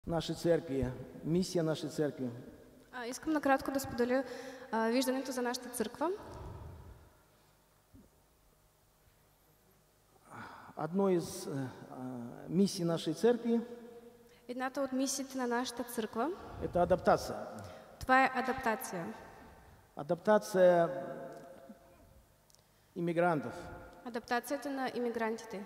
нашей церкви, миссия нашей церкви. Искам накратко да споделя виждането за нашата църква. Одно из миссий нашей церкви Едната от мисиите на нашата църква – это адаптация. това е адаптация. Адаптация иммигрантов. Адаптацията на иммигрантите.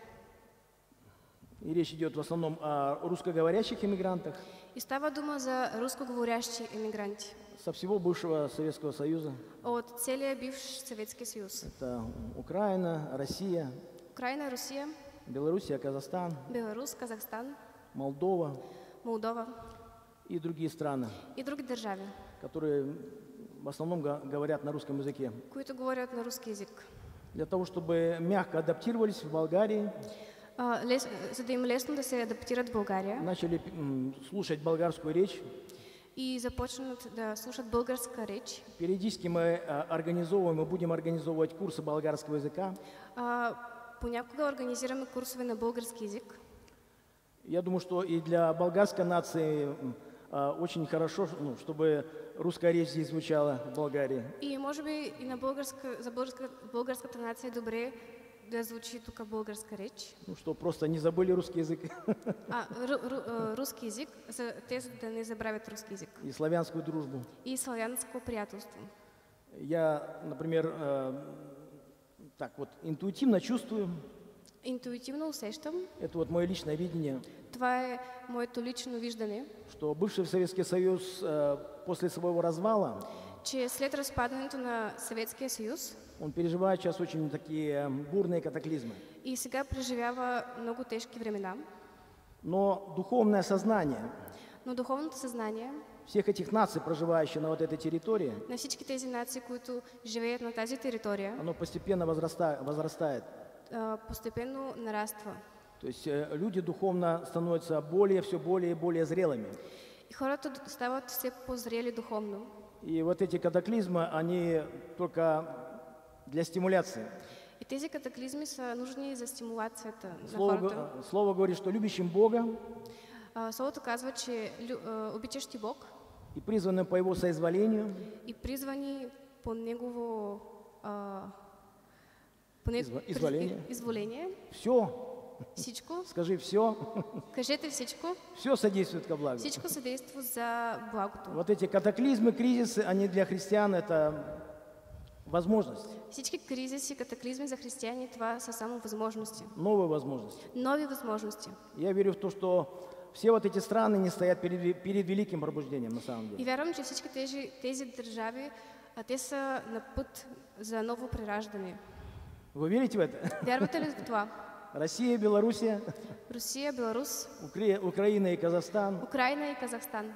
И речь идет в основном о русскоговорящих иммигрантах И става дума за рускоговорящи иммигранти со всего бывшего Советского Союза. от целия бивш Съветски съюз. Это Украина, Россия, Украина, Русия, Белоруссия, Казахстан, Беларус, Казахстан, Молдова Молдова и другие страны, и други държави, которые в основном говорят на русском языке. които говорят на руски език. Для того, чтобы мягко адаптировались в Болгарии, За да им лесно да се адаптират в България начали слушать болгарскую речь. и започнат да слушат българска реч. Периодически мы организовываем и будем организовывать курсы болгарского языка. Понякога организираме курсове на български език. Я думаю, что и для болгарской нации очень хорошо, чтобы русская речь здесь звучала в Болгарии. И може би и на българската нация е добре да звучи тук българска реч. Что просто не забыли русский язык. Руски език, за тези да не забравят руски език. И славянскую дружбу. И славянско приятелство. Я, например, так вот интуитивно чувствую. Интуитивно усещам. Это вот мое личное видение. Това е моето лично виждане. Что бывший Советский Союз после своего развала, че след разпадането на Съветския съюз, он переживает сейчас очень такие бурные катаклизмы. И сега преживява много тежки времена. Но духовное сознание, духовното съзнание всех этих наций, проживающих на вот этой территории, на всички тези нации, които живеят на тази територия, оно постепенно возрастает. Постепенно нараства. То есть люди духовно становятся все более и более зрелыми. И хората стават все по-зрели духовно. И вот эти катаклизмы, они только для стимуляции. И тези катаклизми са нужни за стимулацията на хората. Слово говорит, что любящим Бога, Словото казва, че обичащи Бог и призваны по Его соизволению, и призвани по Негово изволение. Все. Всичко. Скажи все. Кажете всичко. Все содействует ко благу. Всичко съдейства за благото. Вот эти катаклизмы, кризисы, они для христиан это возможность. Всички кризиси, катаклизми за християни, това са само възможности. Новые возможности. Нови възможности. Я верю в то, что все вот эти страны не стоят перед великим пробуждением на самом деле. И вярвам, че всички тези държави, те са на път за ново прераждане. Вы верите в это? Вярвате ли в това? Россия, Белоруссия, Русия, Беларус, Украина и Казахстан, Украина и Казахстан,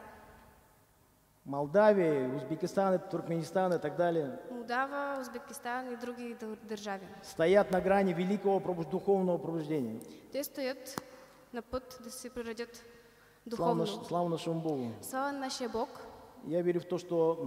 Молдавия, Узбекистан, Туркменистан и так далее. Молдава, Узбекистан и други държави. Стоят на грани великого духовного пробуждения. Те стоят на път да се преродят духовно. Слава нашему Богу. Слава на нашия Бог. Я верю в то, что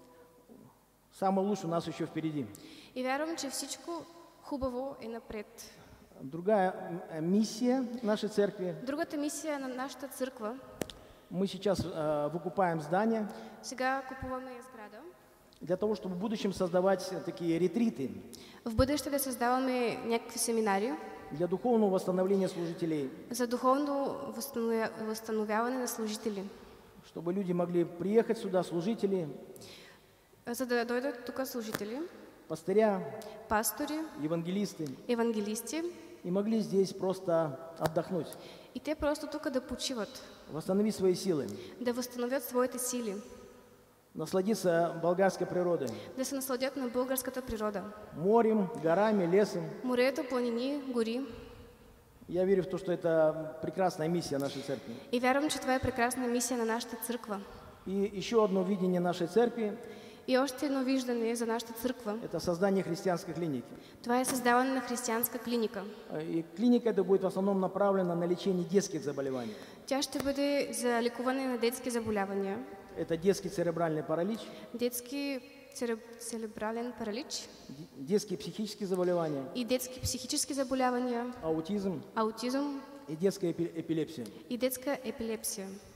самое лучшее у нас еще впереди. И вярвам, че всичко хубаво е напред. Другая миссия нашей церкви. Другата мисия на нашата църква. Мы сейчас выкупаем здание. Сега купуваме сграда. Для того, чтобы в будущем создавать такие ретриты. В бъдеще да създаваме някакви семинари. Для духовного восстановления служителей. За духовно възстановяване на служители. Чтобы люди могли приехать сюда, служители. За да дойдат тук служители. Пастыря. Пастори. Евангелисты. И могли здесь просто отдохнуть. И те просто тук да почиват. Восстановить свои силы. Да възстановят своите сили. Насладиться болгарской природой. Да се насладят на българската природа. Морем, горами, лесом. Морето, планини, гори. Я верю в то, что это прекрасная миссия нашей церкви. И вярвам, че това е прекрасна мисия на нашата църква. И еще одно видение нашей церкви. И още едно виждане за нашата църква. Это создание христианской клиники. Това е създаване на християнска клиника. И клиника это будет в основном направлена на лечение детских заболеваний. Тя ще бъде за лекуване на детски заболявания. Это детский церебральный паралич. Детски церебрален паралич. Детские психические заболевания. И детски психически заболявания. Аутизм. Аутизм. И детская эпилепсия. И детска епилепсия.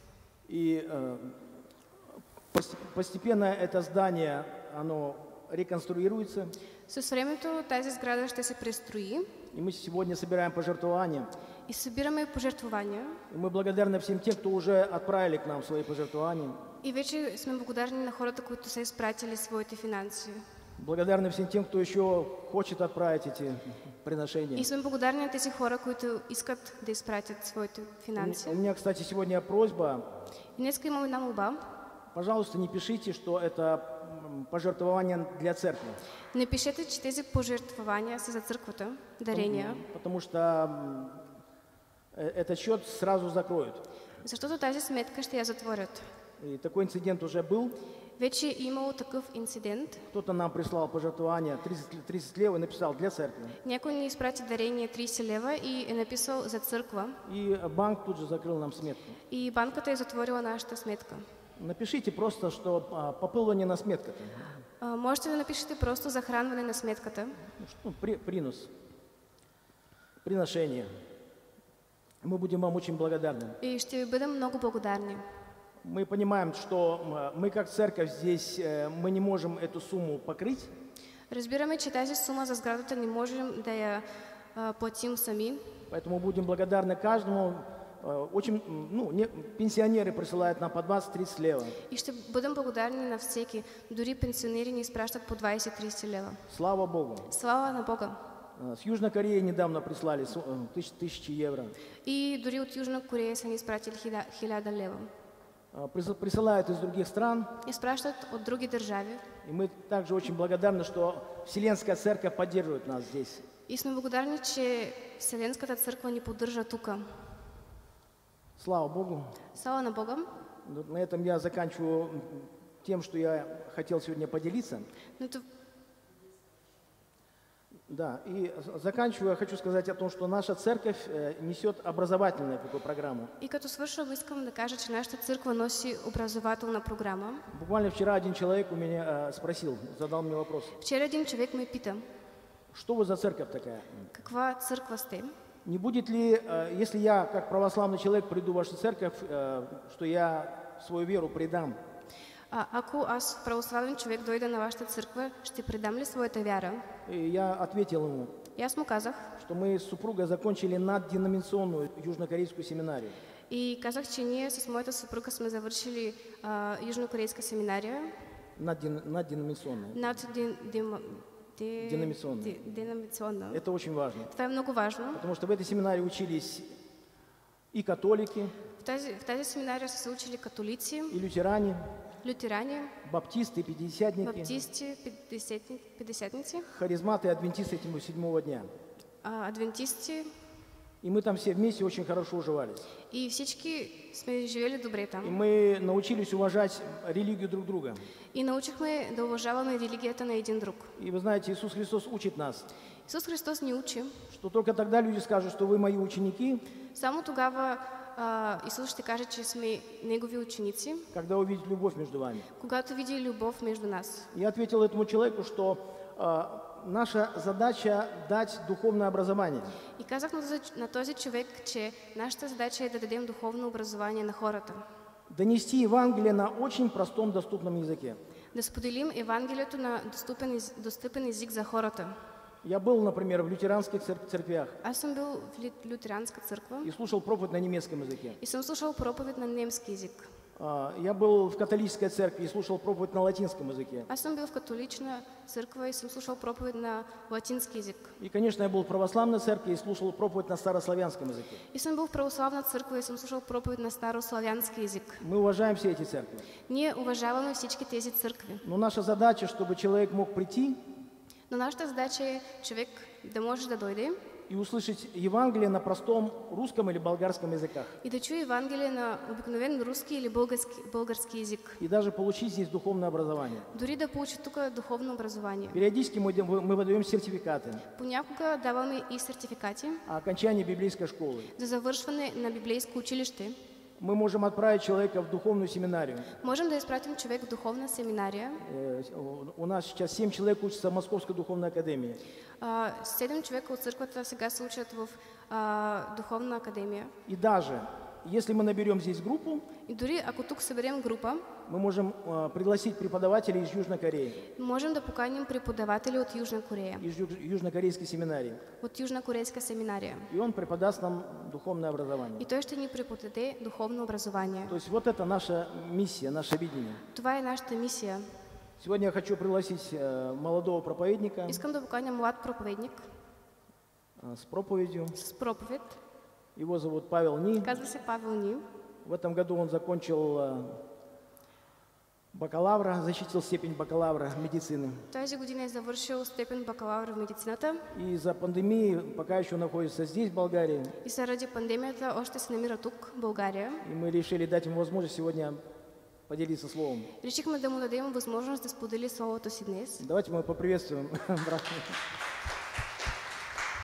И постепенно это здание, оно реконструируется. С времето тази сграда ще се престрои И мы сегодня собираем пожертвования. и събираме пожертвования. И мы благодарны всем тем, кто уже отправили к нам свои пожертвования. И вече сме благодарни на хората, които са изпратили своите финанси. Благодарны всем тем, кто еще хочет отправить эти приношения. И сме благодарни на тези хора, които искат да изпратят своите финанси. У меня, кстати, сегодня просьба. И днес имам една молба. Пожалуйста, не пишите, что это пожертвования для церкви. Не пишете, че тези пожертвования са за църквата, дарения. Потому что этот счет сразу закроют. Защото тази сметка ще я затворят. И такой инцидент уже был. Вече е имало такъв инцидент. Кто-то нам прислал пожертвования 30 лева и написал для церкви. Някой ни изпрати дарение 30 лева и е написал за църква. И банк тут же закрыл нам сметку. И банката е затворила нашата сметка. Напишите просто, что попълване на сметката. Можете да напишете просто захранване на сметката. Принос. Приношение. Мы будем вам очень благодарны. И ще ви бъдем много благодарни. Мы понимаем, что мы как церковь здесь, мы не можем эту сумму покрыть. Разбираме, че тази сума за сградата не можем да я платим сами. Поэтому будем благодарны каждому. Очень, пенсионеры присылают нам по 20-30 лева. И ще бъдем благодарни на всеки. Дори пенсионери ни изпращат по 20-30 лева. Слава Богу. Слава на Бога. С Южной Кореи недавно прислали 1000 евро. И дори от Южна Корея са ни изпратили 1000 лева. Присылают из других стран. Изпращат от други държави. И мы также очень благодарны, что Вселенская Церковь поддерживает нас здесь. И сме благодарни, че Вселенската църква ни поддържа тук. Слава Богу. Слава на Бога. На этом я заканчиваю тем, что я хотел сегодня поделиться. Да, и заканчиваю, я хочу сказать о том, что наша церковь несет образовательную такую программу. И като свършвам, искам да кажа, че нашата църква носи образователна програма. Буквально вчера один человек у меня спросил, задал мне вопрос. Вчера един човек ме пита. Что вы за церковь такая? Каква църква сте? Не будет ли, если я, как православный человек, приду в вашу церковь, что я свою веру предам? Ако аз, православен човек, дойда на вашата църква, ще предам ли своята вяра? И я ответил ему, И аз му казах, что мы с супругой закончили надденоминационную южнокорейскую семинарию. И казах, че ние с моята съпруга сме завършили южнокорейска семинария. Надденоминационная. Деноминационна. Это очень важно. Това е много важно. Потому что в этой семинарии учились и католики, в тази семинария са се учили католици, и лютеране, баптисти, пятидесятники, харизматы и адвентисты седьмого дня. Адвентисти. И мы там все вместе очень хорошо уживались. И всички сме живели добре там. И мы научились уважать религию друг друга. И научихме да уважаваме религията на един друг. И вы знаете, Иисус Христос учит нас. Иисус Христос ни учи. Что только тогда люди скажут, что вы мои ученики. Само тогава Исус ще каже, че сме негови ученици. Когда увидит любовь между вами. Когато види любов между нас. Я ответил этому человеку, что наша задача дать духовное образование. И казах на този човек, че нашата задача е да дадем духовно образование на хората. Донести Евангелие на очень простом, доступном языке. Да споделим Евангелието на достъпен език за хората. Я был, например, в лютеранских церквях. Аз съм бил в лютеранска църква. И слушал проповедь на немецком языке. И съм слушал проповедь на немски език. Я был в католической церкви и слушал проповедь на латинском языке. Аз съм бил в католична църква и съм слушал проповедь на латински език. И, конечно, я был в православной церкви и слушал проповедь на старославянском языке. И съм бил в православна църква и съм слушал проповедь на старославянски език. Мы уважаем все эти церкви. Ние уважаваме всички тези църкви. Но наша задача, чтобы человек мог прийти. Но нашата задача е човек да може да дойде и услышать Евангелие на простом русском или болгарском языках. И да чуе Евангелие на обикновен руски или български език. И даже получить здесь духовное образование. Дори да получи тук духовно образование. Периодически мы выдаем сертификаты. Понякога даваме и сертификати. О окончании библейской школы. За завършване на библейско училище. Мы можем отправить человека в духовную семинарию. Можем да изпратим човек в духовна семинария. У нас сейчас 7 человек учатся в Московской духовной академии. 7 човека от църквата сега се учат в духовна академия. И даже если мы наберем здесь группу, И дори ако тук съберем група, мы можем пригласить преподавателей из Южной Кореи, можем да поканим преподаватели от Южна Корея, из южнокорейской семинарии. от Южнокорейска семинария. И он преподаст нам духовное И образование. той ще ни преподаде духовно образование. То есть вот это наша миссия, наше видение. Това е нашата мисия. Сегодня я хочу пригласить молодого проповедника Искам да поканя млад проповедник с проповедью. с проповед. Его зовут Павел Ни. Казва се Павел Ни. В этом году он закончил бакалавра, защитил степень бакалавра медицины. Тази година е завършил степен бакалавър в медицината И за пандемии пока еще находится здесь, в Болгарии. и заради пандемията още се намира тук, в България. И мы решили дать ему возможность сегодня поделиться словом. Решихме да му дадем възможност да сподели словото си днес. Давайте мы поприветствуем брата.